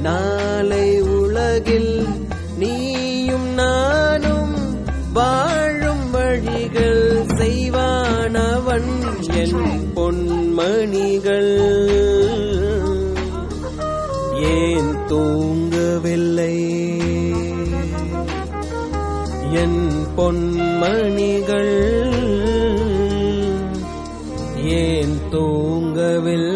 நாளை உலகில் நீயும் நானும் வாழும் வழிகள் செய்வானவன் என் பொன்மணிகள். ஏன் தூங்கவில்லை என் பொன்மணிகள்? ஏன் தூங்கவில்லை?